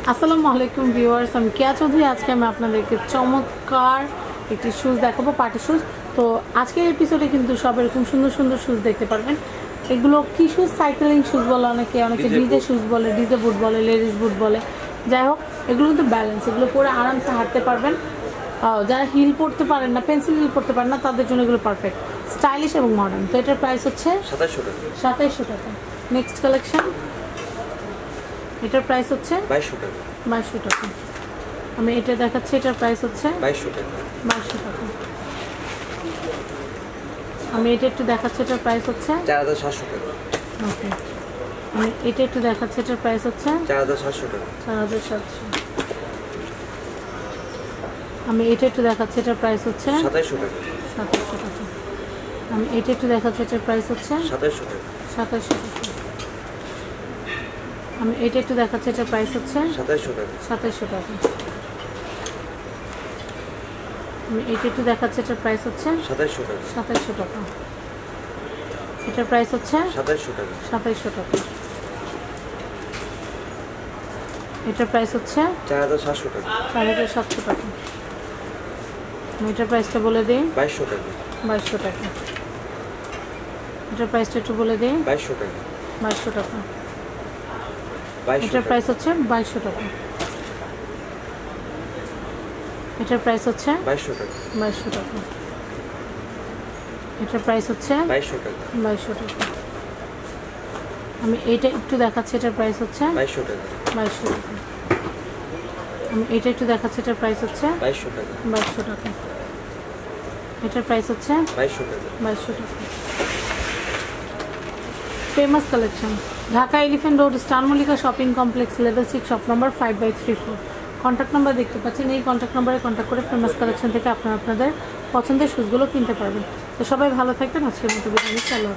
আসসালামু আলাইকুম ভিউয়ার্স, আমি কেয়া চৌধুরী। আজকে আমি আপনাদেরকে চমৎকার একটি শুজ দেখাবো, পার্টি শুজ। তো আজকের এপিসোডে কিন্তু সব এরকম সুন্দর সুন্দর শুজ দেখতে পারবেন। এগুলো কি শুজ? সাইকেলিং শুজ বলে, অনেকে ডিজে শুজ বলে, ডিজে বুট বলে, লেডিস বুট বলে। যাই হোক, এগুলো কিন্তু ব্যালেন্স, এগুলো পরে আরামসে হাঁটতে পারবেন। যারা হিল পড়তে পারেন না, পেন্সিল হিল পড়তে পারেন না, তাদের জন্য এগুলো পারফেক্ট, স্টাইলিশ এবং মডার্ন। তো এটার প্রাইস হচ্ছে 2700 টাকা। নেক্সট কালেকশন, এটার প্রাইস হচ্ছে 2200 টাকা। আমি এটা দেখাচ্ছি, এটার প্রাইস হচ্ছে 2200 টাকা। আমি এটা একটু দেখাচ্ছি, এটার প্রাইস হচ্ছে 4700 টাকা। ওকে, আমি এটা একটু দেখাচ্ছি, এটার প্রাইস হচ্ছে 4700 টাকা। 4700। আমি এটা একটু দেখাচ্ছি, এটার প্রাইস হচ্ছে 2700 টাকা। 2700 টাকা। আমি এটা একটু দেখাচ্ছি, এটার প্রাইস হচ্ছে 2700 টাকা। 2700 টাকা। আমি এটা একটু দেখাচ্ছি, এটার প্রাইস হচ্ছে 2700 টাকা। 2700 টাকা। আমি এটা একটু দেখাচ্ছি, এটার প্রাইস হচ্ছে 2700 টাকা। 2700 টাকা। এটার প্রাইস হচ্ছে 2700 টাকা। 2700 টাকা। এটার প্রাইস হচ্ছে 4700 টাকা। 4700 টাকা। আমি এটার প্রাইসটা বলে দিই, 2200 টাকা। 2200 টাকা। এটার প্রাইসটা একটু বলে দিই, 2200 টাকা। 2200 টাকা। 2200 এটার টাকা। প্রাইস হচ্ছে 2200 টাকা। এটার প্রাইস হচ্ছে 2200 টাকা। 2200 টাকা। এটার প্রাইস হচ্ছে 2200 টাকা। 2200 টাকা। আমি এইটা একটু দেখাচ্ছি, এটার প্রাইস হচ্ছে 2200 টাকা। 2200 টাকা। আমি এটা একটু দেখাচ্ছি, এটার প্রাইস হচ্ছে 2200 টাকা। 2200 টাকা। এটার প্রাইস হচ্ছে 2200 টাকা। 2200 টাকা। Famous collection, Dhaka elephant road, star Mallika shopping complex, level 6, shop number 5/34। Contact number দেখতে পাচ্ছেন, এই কন্ট্যাক্ট নাম্বারে কন্ট্যাক্ট করে ফেমাস কালেকশন থেকে আপনারা আপনাদের পছন্দের শুজগুলো কিনতে পারবেন। তো সবাই ভালো থাকবেন। আজকের মতো বিদায় নিচ্ছি।